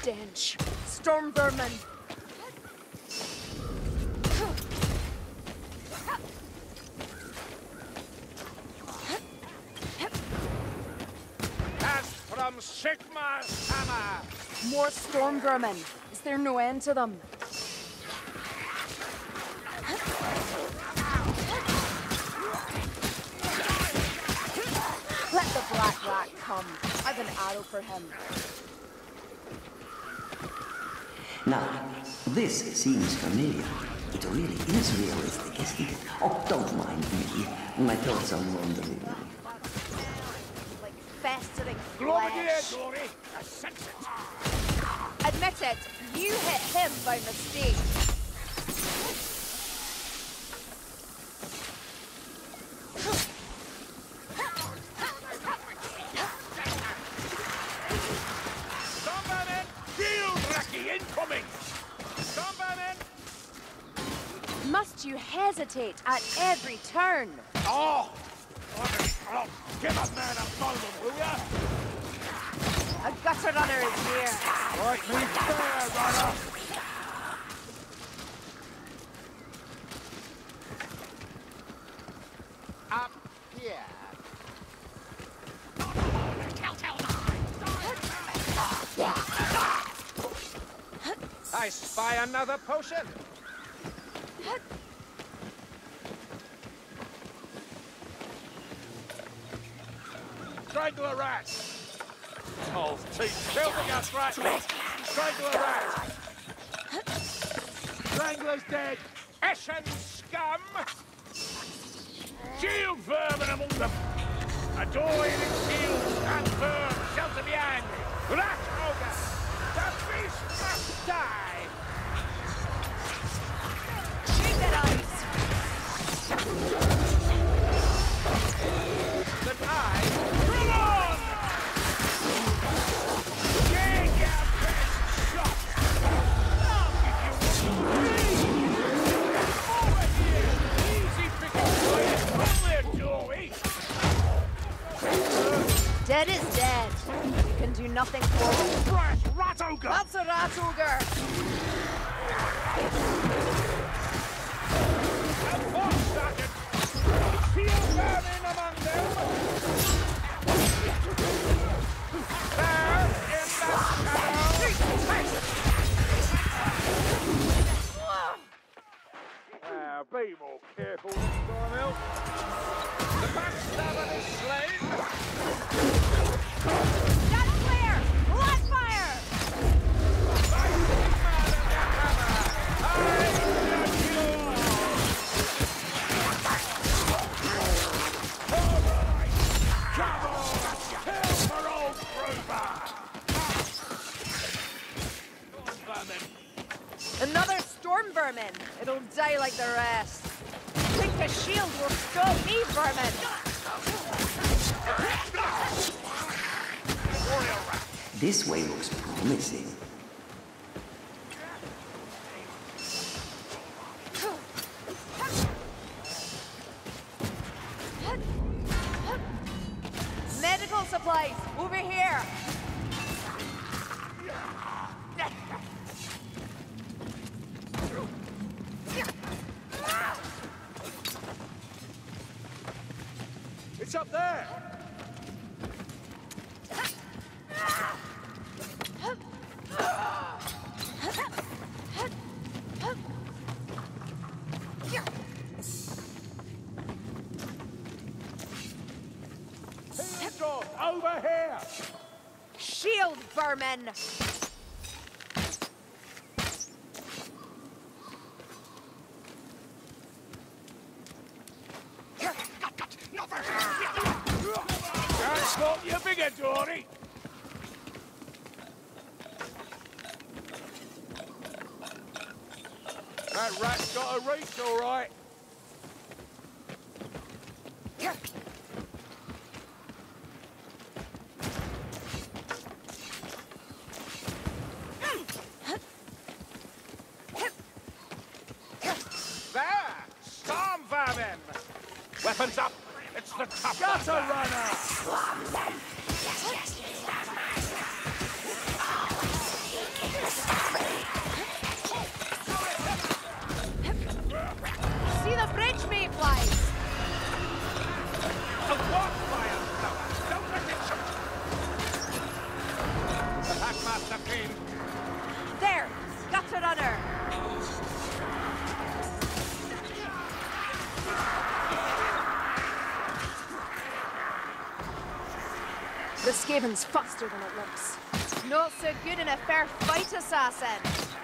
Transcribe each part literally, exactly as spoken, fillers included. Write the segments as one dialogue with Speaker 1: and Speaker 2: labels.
Speaker 1: stench. Storm vermin.
Speaker 2: As from Sigmar's hammer.
Speaker 1: More storm vermin. Is there no end to them? Let the black rat come. I've an arrow for him.
Speaker 3: Now, this seems familiar. It really is realistic, isn't it? Oh, don't mind me. My thoughts are wandering.
Speaker 1: Like festering
Speaker 2: Glorious,
Speaker 1: flesh.
Speaker 2: Dory. I sense it.
Speaker 1: Admit it, you hit him by mistake.
Speaker 2: Stormvermin! Shield Raki incoming! Stormvermin!
Speaker 1: Must you hesitate at every turn?
Speaker 2: Oh! Oh, give a man a moment, will ya?
Speaker 1: A gutter runner is here.
Speaker 2: Right me fair, runner! Up here. I spy another potion. Strangle a rat. Oh, teeth. Building us rat. Strangle a rat. Strangler's dead. Eshen scum. Shield vermin among them. A door in its shield. Stand firm. Shelter behind. Rat ogre. The beast must die.
Speaker 1: Shoot that eyes.
Speaker 2: That I come on! Dig your best shot! I'll give you one. Over here! Easy picking for you! Only a dory!
Speaker 1: Dead is dead. You can do nothing for him.
Speaker 2: Rat! Rat ogre!
Speaker 1: That's a rat ogre.
Speaker 2: And one second! Shield vermin among them! There, in the shadow! Ah, be more careful next time, Elf. The backstabber is slain!
Speaker 1: That's clear. Blood fire. Another storm vermin. It'll die like the rest. Think a shield will stop me, vermin.
Speaker 3: This way looks promising.
Speaker 1: Medical supplies, over here.
Speaker 2: It's up there! Here's over here!
Speaker 1: Shield vermin.
Speaker 2: Can't stop you bigger, Dory! That rat's got a reach, all right. There! Storm vermin! Weapons up! It's the tough Gutter runner!
Speaker 1: supplies.
Speaker 2: A warp fire tower! Don't let it shoot! The Packmaster pinned.
Speaker 1: There! Got it on her! The Skaven's faster than it looks. Not so good in a fair fight, assassin.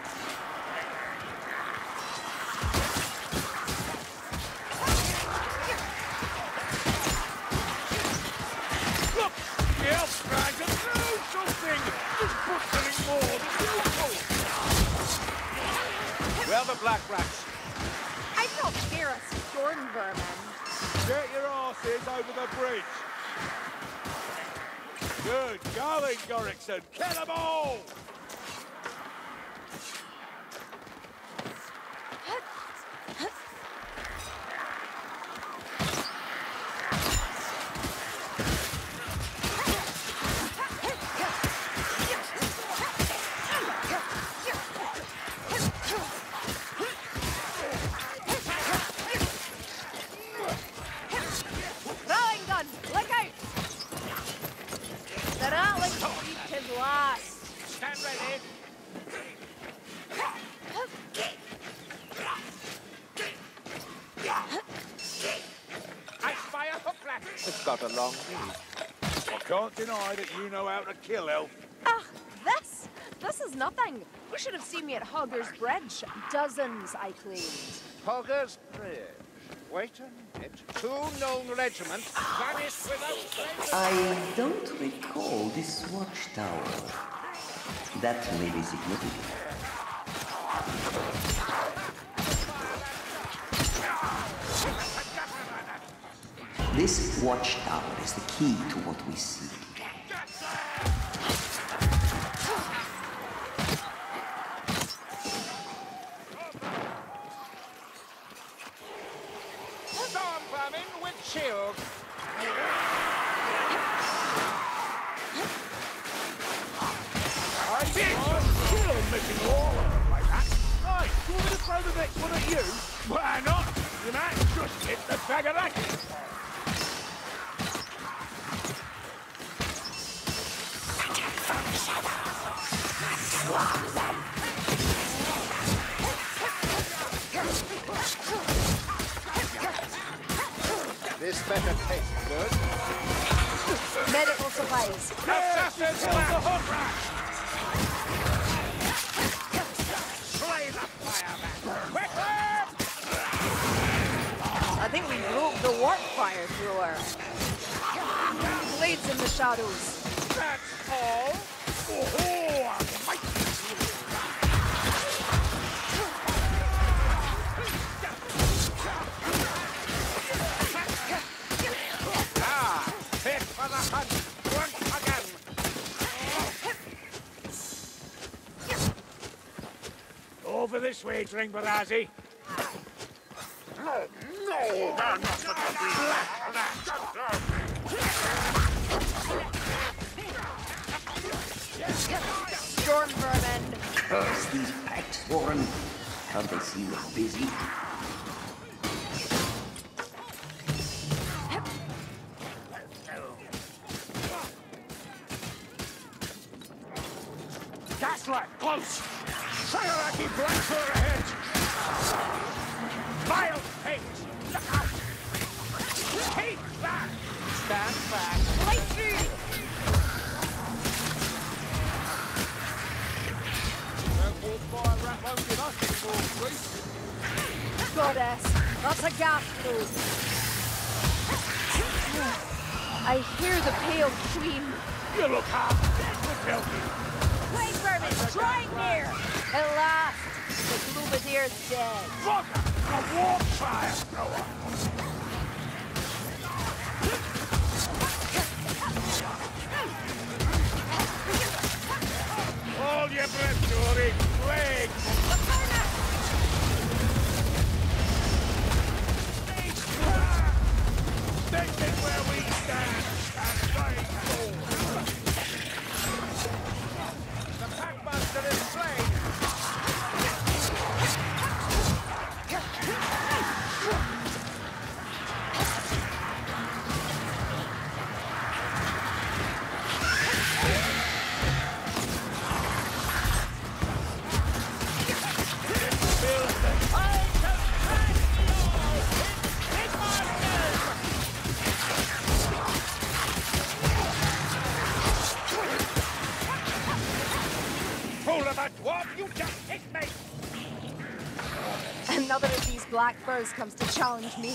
Speaker 2: Look! The elf's trying to throw something! Just put something more useful! Where are the black rats?
Speaker 1: I don't fear a storm vermin.
Speaker 2: Get your asses over the bridge! Good going, Gorrickson! Kill them all!
Speaker 1: Throwing gun! Look out! The rattling speed his last.
Speaker 2: Stand ready! I fire hook rat! It's got a long lead. I can't deny that you know how to kill elf.
Speaker 1: Ah, this? This is nothing. You should have seen me at Hogger's Bridge. Dozens I cleaned.
Speaker 2: Hogger's Bridge. Wait a minute. Two known regiments vanished without trace.
Speaker 3: I don't recall this watchtower. That may be significant. This watchtower is the key to what we seek.
Speaker 2: Storm vermin with shield. I did kill missing all of them like that. Right, do you want me to throw the next one at you? Why not? You might just hit the bag of that. This better taste good.
Speaker 1: Medical supplies.
Speaker 2: Assassins on the hook rat! Slay the fireman! Quickly!
Speaker 1: I think we broke the warp fire thrower. Blades in the shadows.
Speaker 2: That's all? Oh, mighty! Ah, fit for the hunt once again! Over this way, Dringbarazzi. No, no, they're not going to be black rats.
Speaker 1: Storm vermin.
Speaker 3: Curse these packs, Warren. Can't they see we're busy?
Speaker 2: Gaslight, close! Sayaraki Blackfur ahead! Vile hate! Look out! Take that! Stand back!
Speaker 1: Light through.
Speaker 2: Don't walk by a rat won't give us any more grief.
Speaker 1: Goddess. That's a gas through. I hear the pale queen.
Speaker 2: You look half dead with Belgium.
Speaker 1: Plague vermin, drawing near. At last, the Glubadier's dead.
Speaker 2: Roger! A warp fire thrower! Hold your breath, Dory! Plague! Station where we stand and fight forward! The Packmaster is slain!
Speaker 1: Black Furs comes to challenge me.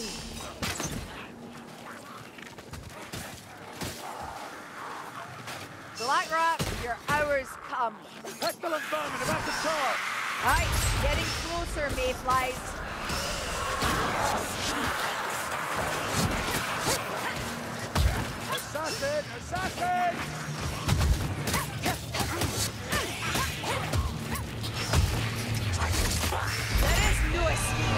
Speaker 1: Black Rat, your hours come.
Speaker 2: Pestilent vermin about to charge!
Speaker 1: Aye, getting closer, mayflies.
Speaker 2: Assassin! Assassin!
Speaker 1: There is no escape.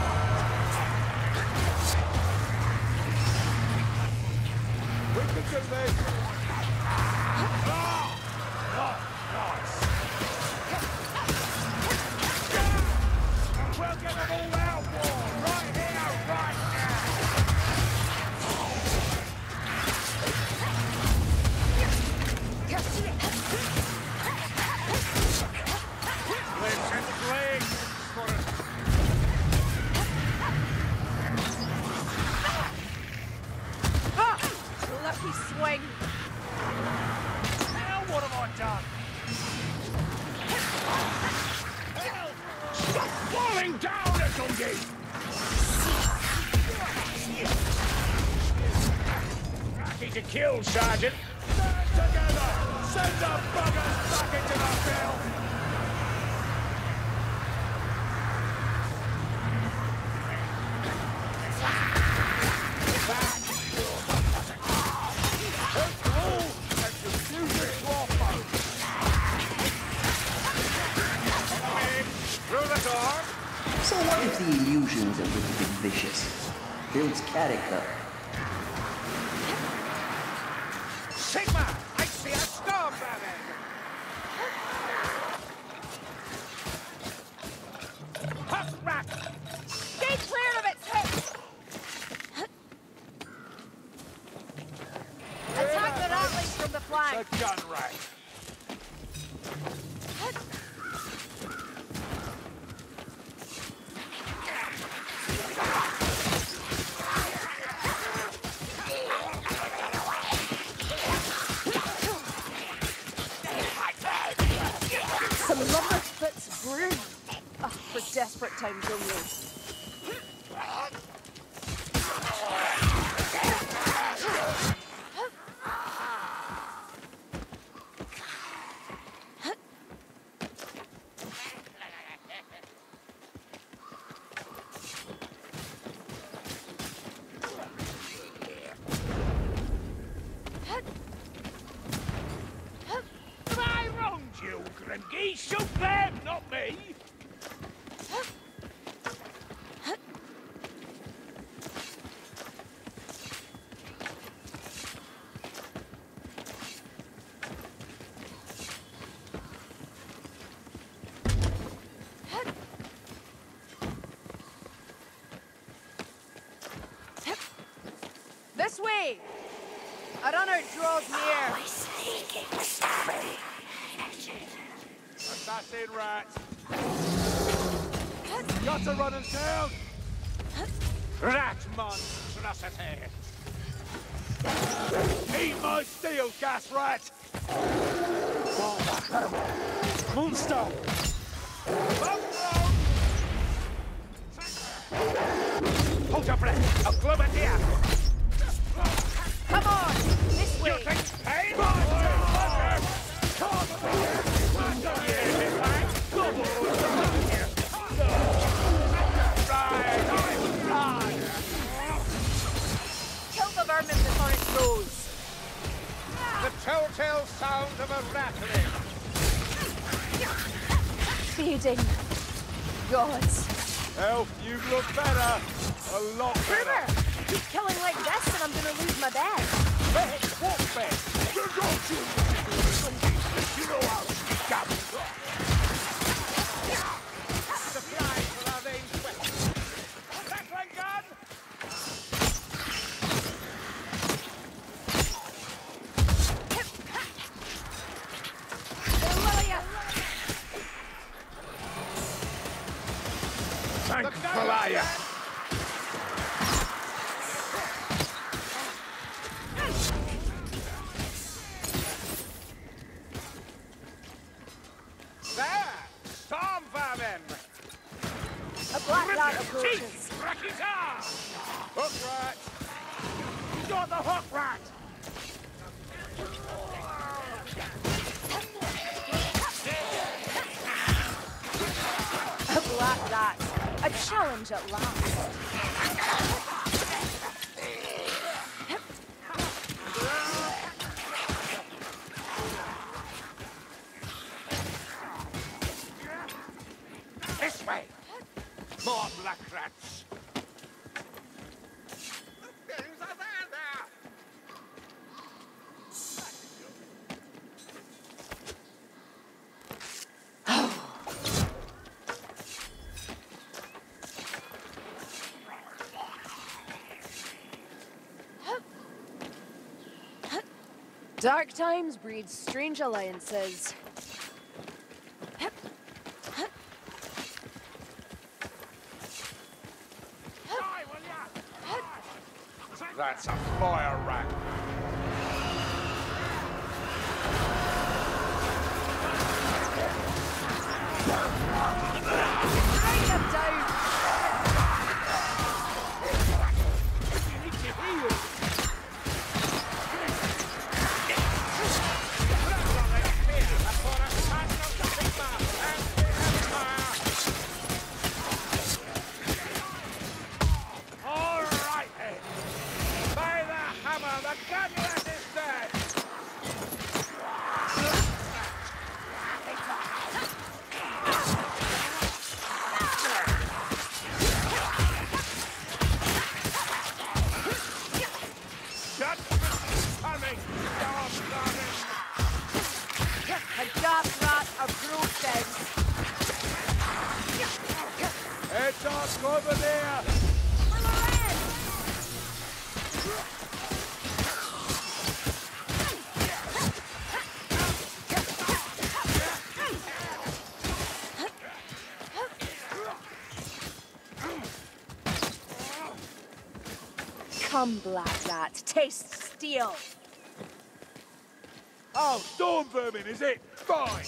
Speaker 2: We can do this! Ah! Oh, nice! We'll get them all out, war! Right here, right now! Let's hit the blade! For it.
Speaker 1: Ah! Lucky swing.
Speaker 2: Now what have I done? Help! Stop falling down, little geek! Lucky to kill, Sergeant. Stand together! Send the buggers back into the field!
Speaker 3: So what if the illusion's a little bit vicious? Builds character.
Speaker 2: Sigma! I see a storm coming! Hot rat!
Speaker 1: Stay clear of its hip. Attack the ratlings from the flank.
Speaker 2: The gun rat!
Speaker 1: Some lovely bits of brew. Ah, for desperate times only.
Speaker 2: Have I wronged you, Grimgy? Shoot them, not me!
Speaker 1: This way! A runner draws near.
Speaker 2: Assassin rat! Got to run us down! Rat monstrosity! Eat my steel, gas rat! Monster! Hold your breath! I'll globe it here!
Speaker 1: Come on! This way!
Speaker 2: You think pain? Monster!
Speaker 1: Kill the vermin before it grows.
Speaker 2: The telltale sound of a rattling.
Speaker 1: Feeding. Gods.
Speaker 2: Elf, you look better. A lot better.
Speaker 1: Kruger! Keep killing like this and I'm gonna lose my bed.
Speaker 2: Bed, what bed? You don't you You know how to speak up. Supplies for our name's weapons. Battering gun! Thank Valaya.
Speaker 1: approaches.
Speaker 2: Rakita! Hook rat! You got the hook rat!
Speaker 1: A black rat. A challenge at last.
Speaker 2: This way! More black rats!
Speaker 1: Dark times breed strange alliances.
Speaker 2: That's a fire rat.
Speaker 1: Bring them down!
Speaker 2: You need to heal. All right, then. By the hammer, the gun rat is dead. Judgment is coming. Stop running.
Speaker 1: A dark rat approaches.
Speaker 2: Heads off over there.
Speaker 1: Come, black rat, taste steel.
Speaker 2: Oh, storm vermin, is it? Fine.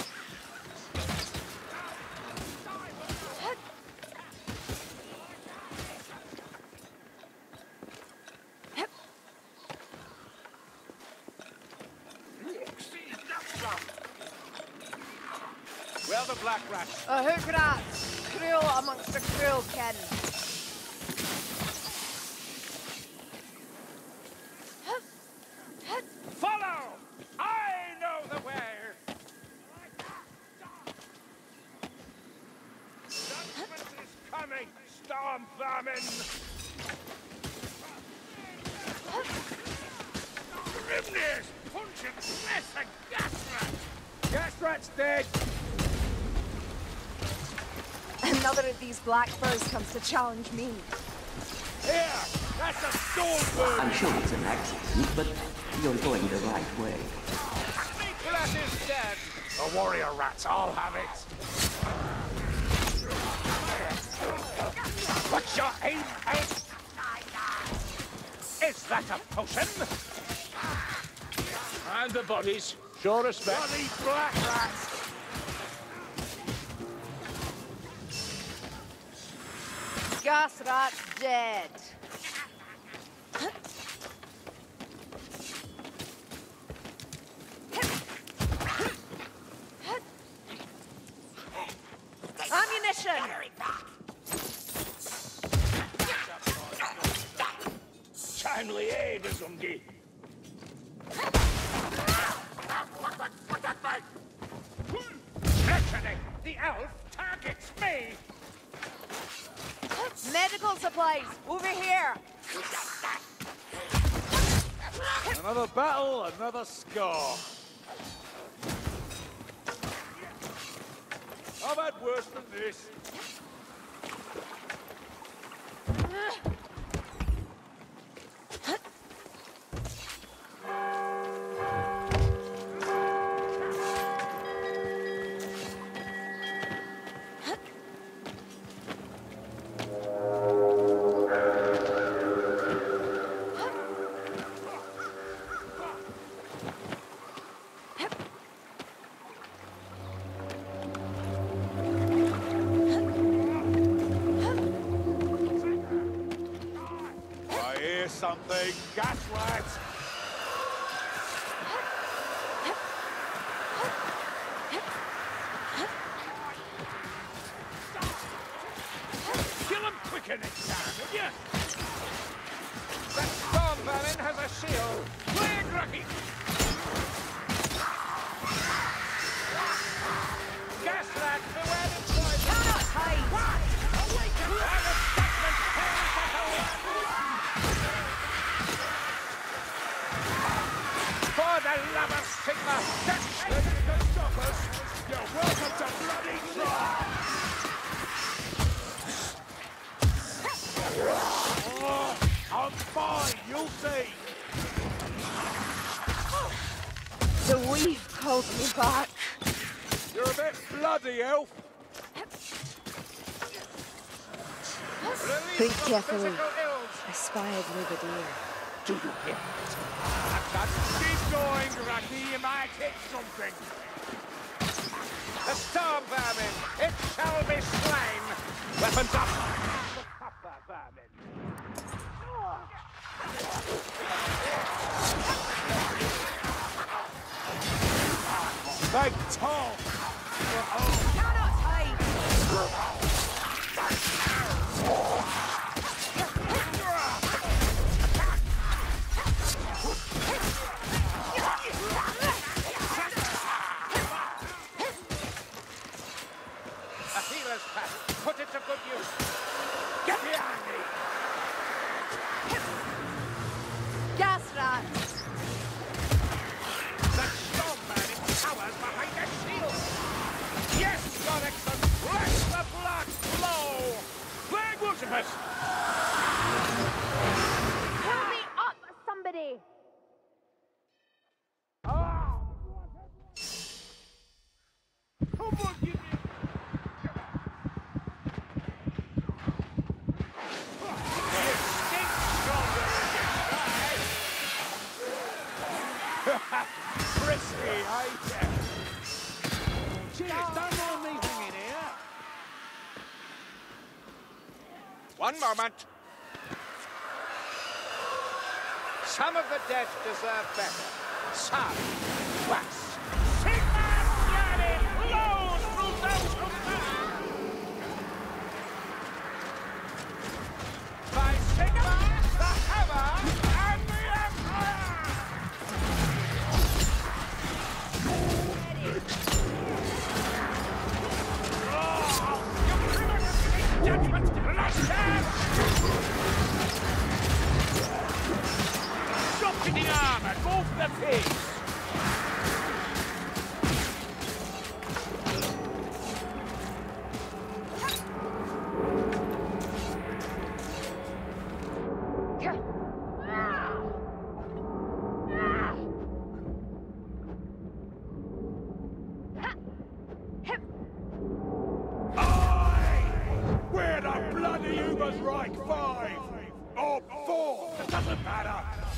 Speaker 2: Well, the black rat.
Speaker 1: A hook rat, cruel amongst the cruel kin.
Speaker 2: Follow! I know the way! Judgment is coming, storm vermin! Grimness! Punching mess and gas rat! Gas rat's dead!
Speaker 1: Another of these black furs comes to challenge me.
Speaker 2: Here! That's a storm vermin!
Speaker 3: I'm sure it's an accident, but you're going the right way.
Speaker 2: Nicholas is dead! The warrior rats all have it! What's your aim, eh? Is that a potion? And the bodies. Show respect. Bloody black rats!
Speaker 1: Gas rat dead. Ammunition!
Speaker 2: Timely aid, Zungi. Treachery! The elf targets me!
Speaker 1: Medical supplies, over here!
Speaker 2: Another battle, another scar. I've had worse than this. big gas, lads. Kill him quicker next time, would you? That storm vermin has a shield. Plague Rocky! Gas lads, beware the poison!
Speaker 1: Cannot hide!
Speaker 2: What? Awaken! And the statement tears at the wind! For the love of Sigma, that's ready to stop us! You're welcome to bloody try! Oh, I'm fine, you'll see!
Speaker 1: The weave called me back.
Speaker 2: You're a bit bloody, elf!
Speaker 1: Think carefully. I spied Rubidir.
Speaker 2: Do you hear it? Keep going, Rocky. You might hit something. The storm vermin, it shall be slain. Weapons up. The copper vermin. Big tall.
Speaker 1: Cannot hide!
Speaker 2: A healer's pack. Put it to good use. Get behind me.
Speaker 1: Gas rats!
Speaker 2: The storm man towers behind the shield. Yes, Your Excellency. Let the blood flow. Plague worshippers.
Speaker 1: Pull me up, somebody!
Speaker 2: Ah! Come on, give me. You stink stronger than you try. Frisky, eh? Cheers, don't mind me hanging here. One moment. Some of the dead deserve better. Some worse. Sigma bloody flows through those who burn. By Sigma, the Hammer, and the Empire! Oh, you criminals! Judgment! Bloodshed! Stop hitting armor! Go for the face! We're the bloody Uber's right five! Or four! It doesn't matter!